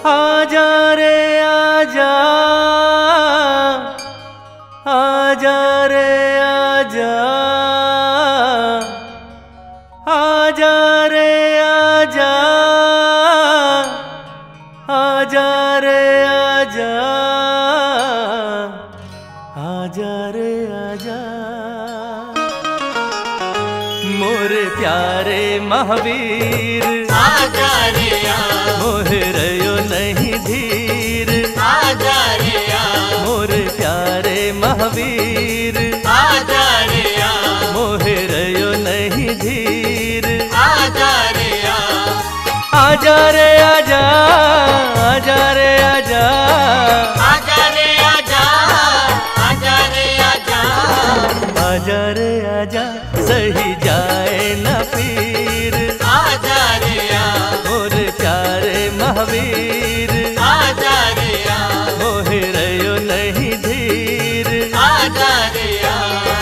आजा रे आजा, आजा रे आजा, आजा रे आजा, आजा रे आजा, आजा रे आजा। मोरे प्यारे महावीर आजा रे आ, मोहे रयो नहीं धीर, आजा रे आ, मोरे प्यारे महावीर आजा रे आ, मोहे रयो नहीं धीर। आजा रे आ, आजा रे आजा, आजा रे आजा, आजा रे आजा, आजा रे आजा, आजा रे आजा, सही जाए न पीर। आजा रे आ, मोरे प्यारे महावीर आजा रे आ, मोहे रयो नहीं धीर। आजा रे आ।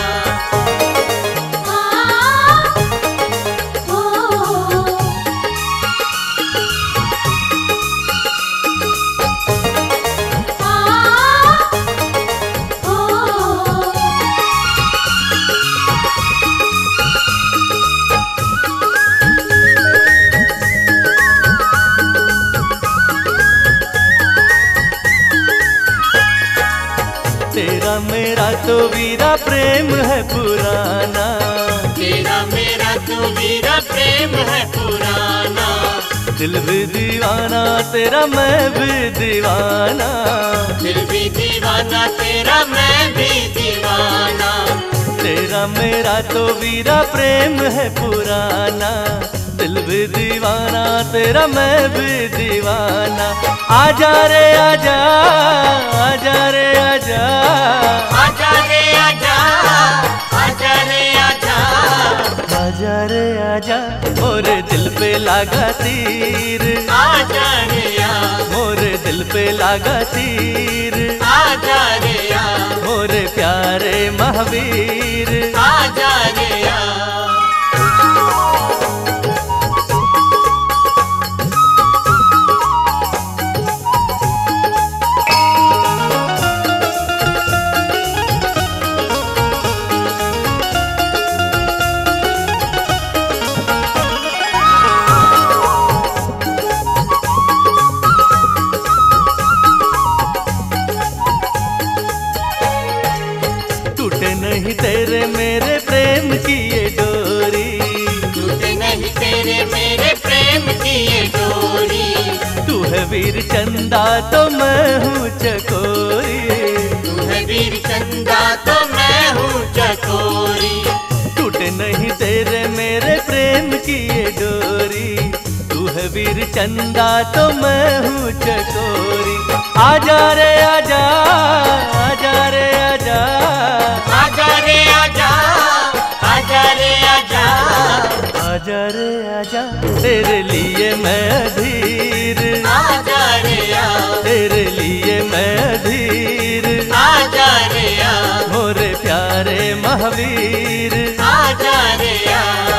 तेरा मेरा तो वीरा प्रेम है पुराना, तेरा मेरा तो वीरा प्रेम है पुराना, दिल भी दीवाना तेरा मैं भी दीवाना। दिल भी दीवाना तेरा मैं भी दीवाना। तेरा मेरा तो वीरा प्रेम है पुराना, दिल भी दीवाना तेरा मैं भी दीवाना। आजा रे आजा, आजा रे आजा, आजा रे आजा, आजा रे आजा, आजा रे आजा, मोरे दिल पे लागा तीर। आजा रे आ, मोरे दिल पे लागा तीर, आजा रे आ, मोरे प्यारे महावीर। आजा रे आ। टूटे नहीं तेरे मेरे प्रेम की ये डोरी, टूटे नहीं तेरे मेरे प्रेम की ये डोरी। तू है वीर चंदा तो मैं हूँ चकोरी। तू है वीर चंदा तो मैं हूँ चकोरी। टूटे नहीं तेरे मेरे प्रेम की ये डोरी, तू है वीर चंदा तो मैं हूँ चकोरी। आजा रे आजा, आजा रे आजा, आजा रे आजा, आजा रे आजा, आजा रे आजा, तेरे लिए मैं अधीर। आजा रे आ, तेरे लिए मैं अधीर, आजा रे आ, मोरे प्यारे महावीर। आजा रे आ।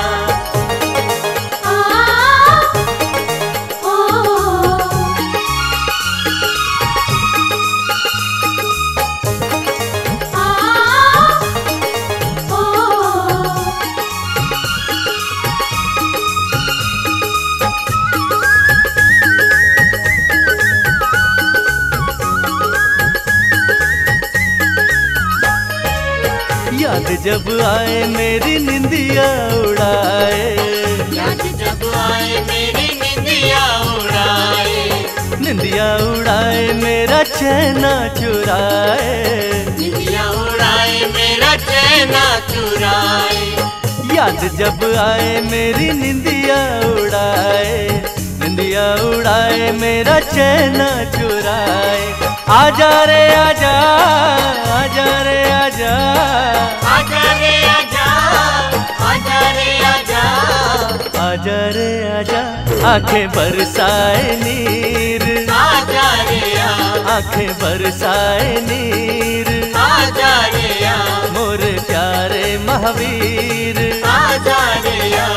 याद जब आए मेरी निंदिया उड़ाए, याद जब आए मेरी निंदिया उड़ाए। निंदिया उड़ाए मेरा चैना चुराए। निंदिया उड़ाए मेरा चैना चुराए। याद जब आए मेरी निंदिया उड़ाए, निंदिया उड़ाए मेरा चैना चुराए। आजा रे आजा, आजा रे आजा, आजा रे आजा, आजा रे आजा, आजा रे आजा, आंखें बरसाए नीर। आजा रे आ, आंखें बरसाए नीर। आजा रे आ, मोरे प्यारे महावीर। आजा रे आ।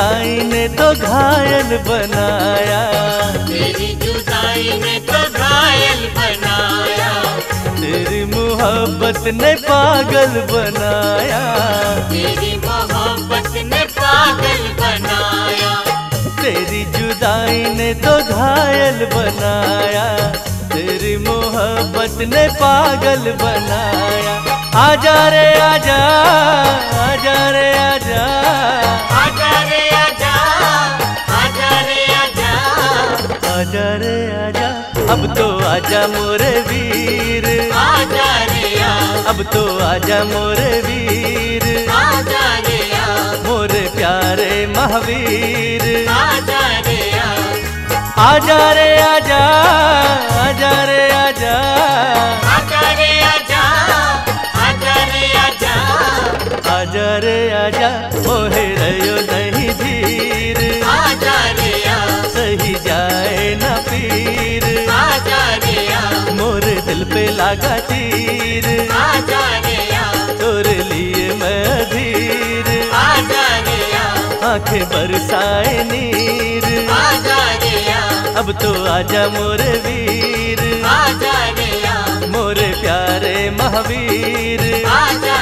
जुदाई ने तो घायल बनाया, तेरी जुदाई ने तो घायल बनाया, तेरी मोहब्बत ने पागल बनाया, तेरी मोहब्बत ने पागल बनाया, तेरी जुदाई ने तो घायल बनाया, तेरी मोहब्बत ने पागल बनाया। आजा रे आजा, आजा रे आजा, आजा रे आजा, आजा रे आजा, आजा रे आजा, अब तो आजा मोरे वीर, आजा रे आ, अब तो आजा मोरे वीर, आजा रे आ, मोरे प्यारे महावीर। आजा रे आ, आजा रे आजा, आजा रे आजा, आजा रे आजा, आजा रे आजा, आजा रे आजा, मोहे रयो नहीं धीर, आजा रे आ, सही जाए न पीर, आजा रे आ, मोरे दिल पे लागा तीर, आजा रे आ, तोरे लिए मैं अधीर, आजा रे आ, आंखें बरसाए नीर, आजा रे आ, अब तो आजा मोरे वीर, आजा रे आ, मोरे प्यारे महावीर। आजा